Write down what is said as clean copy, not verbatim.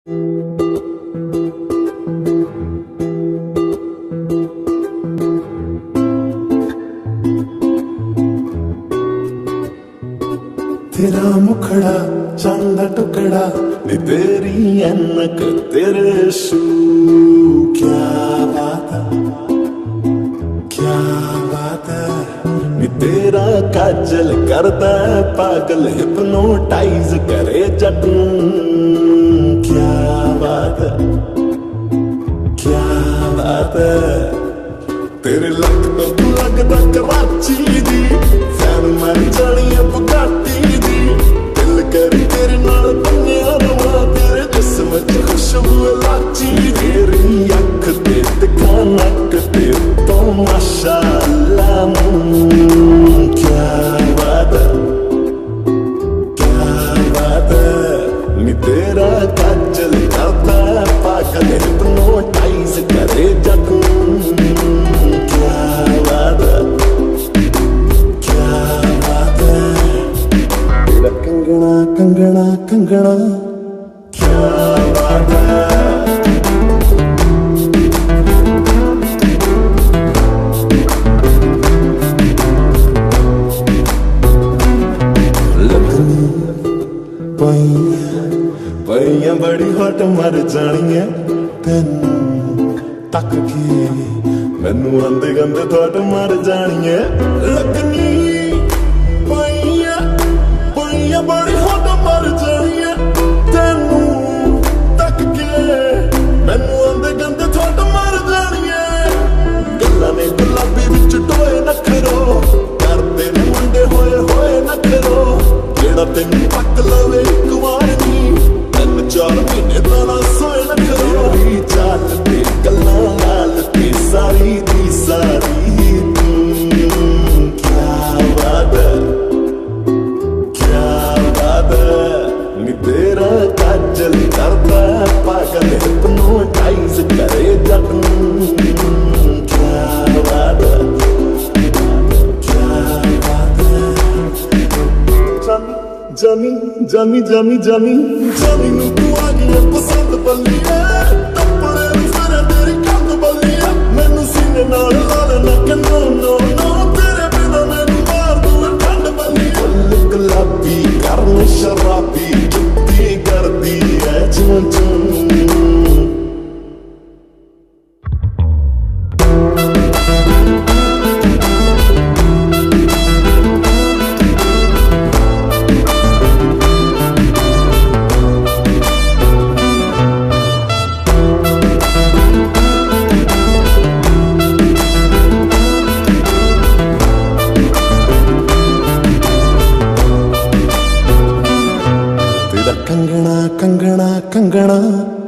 तेरा मुखड़ा चंदा टुकड़ा नी तेरी ऐनक तेरे शू क्या बात है क्या बात है नी तेरा काजल करता है पागल हिप्नोटाइज करे जटू क्या बात है क्या बात है तेरे लक तो तू लगदा कराची दी फैन मैं जानी अब बुगाटी दी दिल कर तेरे नाल बन्निया रवां तेरे जिस्म च खुशबू लाची तेरी अख ते तिखा नक ते तो माशाअल्लाह क्या बात है क्या बात है नी तेरा काजल करता पागल हिप्नोटाइज करे जटू कंगना कंगना कंगना क्या बात है लगनी पईया बड़ी हट मर जानी है तेन तक के मैनू आंदे गंदे थोट मर जानी है लगनी बड़ी हट मर जानी है तेनू तक के मैनू आंदे गंदे थोट मर जानी है गल्लां ने गुलाबी विच टोए नखरो करदे ने मुंडे होए होए नखरो जेड़ा तेनू पक लवे एक वार नी 3-4 महीने तां ना सोए नखरो तेरी चाल ते गल्लां लाल ते सारी दी सारी क्या बात है नी तेरा काजल करता पागल हिप्नोटाइज करे जटू क्या बात है क्या बात है जानी जानी जानी जानी जानी नू तू आ गई पसंद बल्ली टप्पड़े फिर तेरी कंध बल्ली मैनू सीने नाल ला लेना कि नो नो नो तेरे बिना मैनू मार दूं ठंड बल्ली गुलाबी करन शराबी जुत्ती करदी है चूं चूं कंगना कंगना कंगना